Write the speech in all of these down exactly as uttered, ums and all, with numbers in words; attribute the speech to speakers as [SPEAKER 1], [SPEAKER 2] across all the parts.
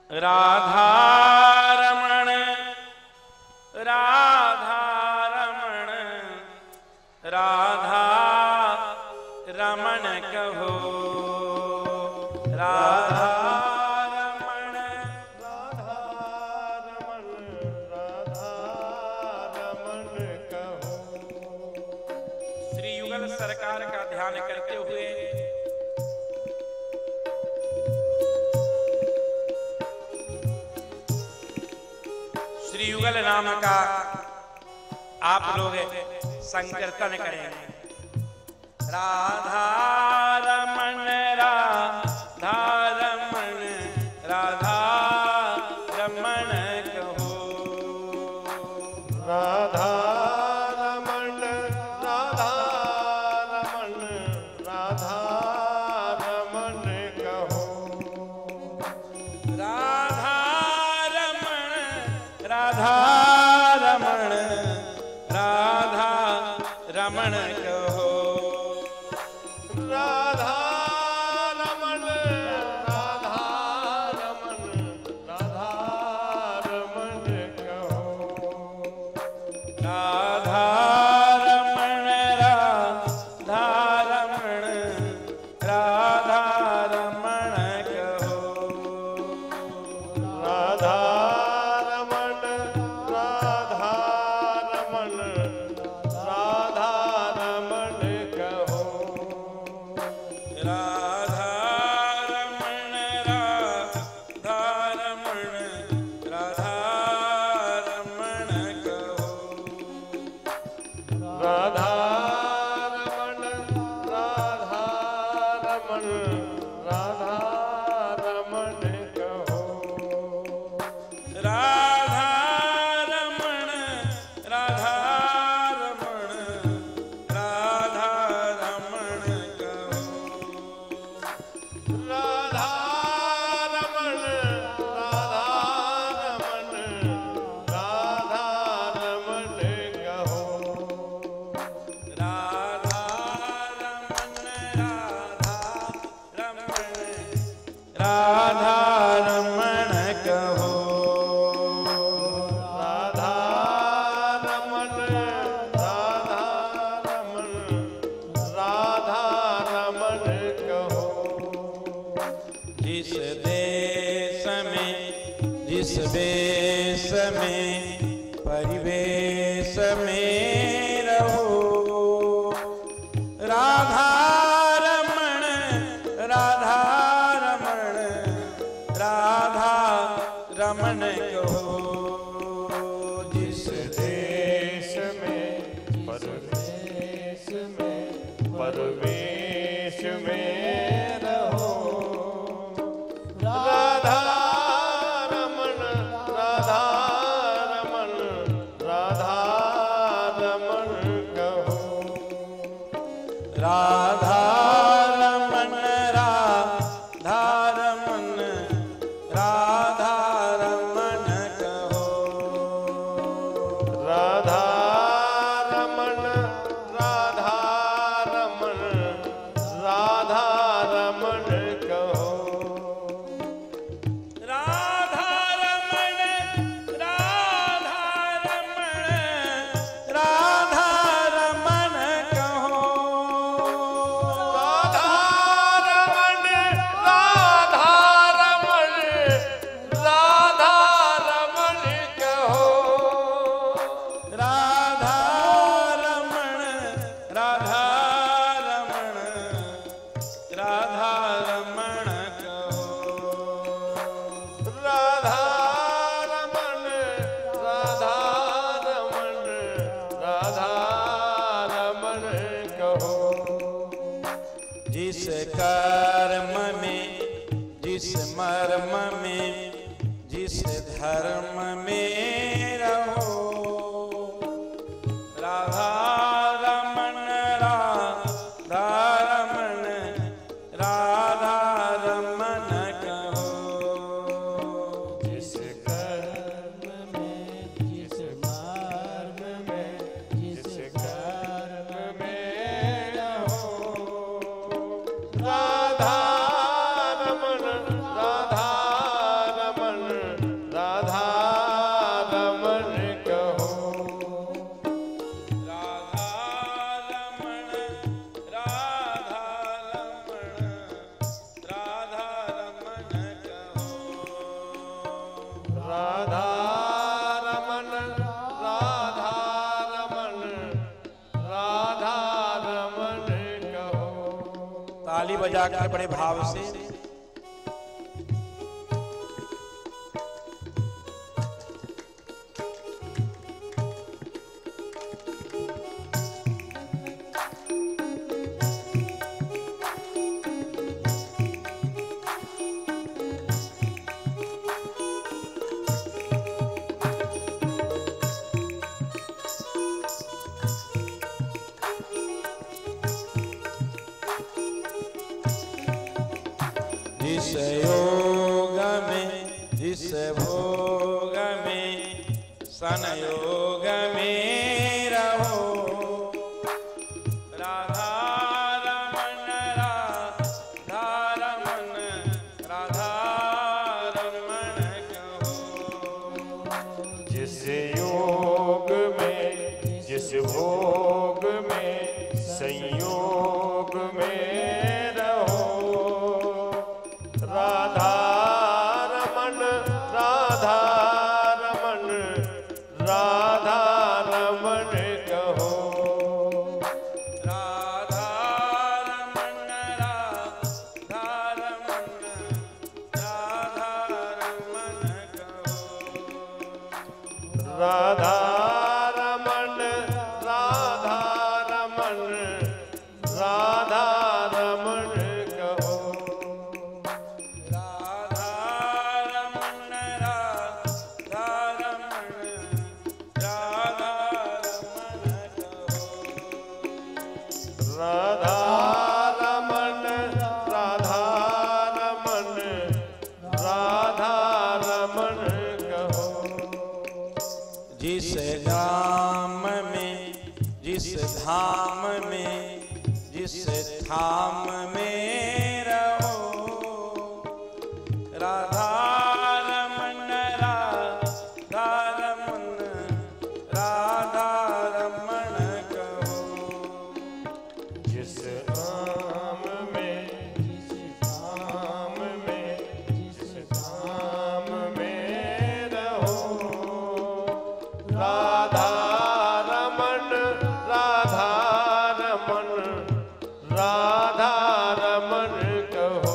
[SPEAKER 1] राधा रमण राधा रमण राधा रमण कहो राधा रमण
[SPEAKER 2] राधा रमण राधा रमण कहो।
[SPEAKER 1] श्री युगल सरकार का ध्यान करते हुए श्री युगल नाम का आप लोग संकीर्तन करेंगे। राधा रमण राधा रमण राधा रमण कहो
[SPEAKER 2] राधा रमण राधा रमण राधा रमण कहो
[SPEAKER 1] राधा रमण राधा रमण राधा रमण कहो
[SPEAKER 2] राधा रमण राधा रमण राधा रमण कहो
[SPEAKER 1] राधा रमण राधा रमण राधा रमण कहो
[SPEAKER 2] राधा रमण राधा रमण राधा रमण कहो
[SPEAKER 1] राधा रमण राधा रमण राधा रमण कहो
[SPEAKER 2] राधा रमण राधा रमण राधा रमण कहो
[SPEAKER 1] राधा रमण राधा रमण राधा रमण कहो
[SPEAKER 2] राधा रमण राधा रमण राधा रमण कहो
[SPEAKER 1] राधा रमण राधा रमण राधा रमण कहो
[SPEAKER 2] राधा रमण राधा रमण राधा रमण कहो
[SPEAKER 1] जिस देश में जिस वेश में परिवेश में रहो राधा रमण राधा रमण राधा रमण कहो जिस
[SPEAKER 2] देश में परवेश में परवेश में रहो राधा रमण राधा रमण राधा रमण कहो
[SPEAKER 1] राधा रमण राधा रमण राधा रमण कहो
[SPEAKER 2] राधा रमण राधा रमण राधा रमण कहो
[SPEAKER 1] राधा रमण राधा रमण राधा रमण कहो
[SPEAKER 2] राधा रमण राधा रमण राधा रमण कहो
[SPEAKER 1] राधा रमण राधा रमण राधा रमण कहो
[SPEAKER 2] राधा रमण राधा रमण राधा रमण कहो
[SPEAKER 1] जिस कर्म में जिस मर्म में जिस धर्म में रहो राधा रमण राधा रमण राधा रमण कहो
[SPEAKER 2] जिस कर्म में जिस मार्ग में जिस कर्म में रहो राधा रमण राधा रमण
[SPEAKER 1] बजाकर बड़े भाव से। जिस योग में जिस भोग में संयोग में रहो, राधा रमन राधा रमन राधा रमन कहो।
[SPEAKER 2] जिस योग में जिस भोग में संयोग में रहो, राधा रमन राधा रमन राधा रमन कहो।
[SPEAKER 1] राधा रमन राधा रमन राधा रमन कहो।
[SPEAKER 2] राधा रमन राधा रमन राधा रमन कहो।
[SPEAKER 1] राधा रमन राधा रमन राधा रमन कहो।
[SPEAKER 2] राधा रमन राधा रमन राधा रमन कहो।
[SPEAKER 1] जिस धाम में जिस धाम में जिस धाम में रहो, राधा रमन राधा रमन राधा रमन कहो।
[SPEAKER 2] जिस धाम में जिस धाम में जिस धाम में रहो, राधा रमन राधा रमन राधा रमन कहो।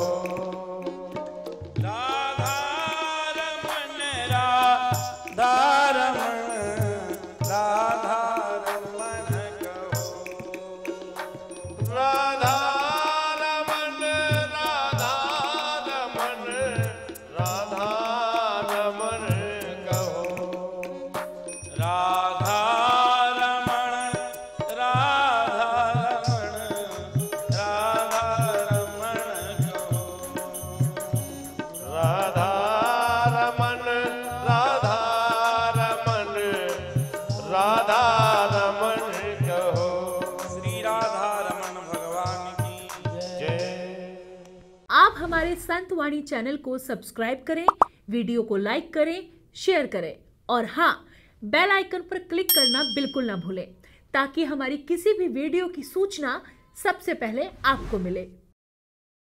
[SPEAKER 1] राधा रमन राधा रमन राधा रमन कहो।
[SPEAKER 2] राधा रमन राधा रमन राधा रमन कहो।
[SPEAKER 1] राधा रमन राधा रमन राधा रमन कहो।
[SPEAKER 2] राधा रमन राधा रमन राधा रमन कहो।
[SPEAKER 1] श्री राधा रमन भगवान की
[SPEAKER 2] जय।
[SPEAKER 3] आप हमारे संत वाणी चैनल को सब्सक्राइब करें, वीडियो को लाइक करें, शेयर करें और हाँ, बेल आइकन पर क्लिक करना बिल्कुल ना भूलें ताकि हमारी किसी भी वीडियो की सूचना सबसे पहले आपको मिले।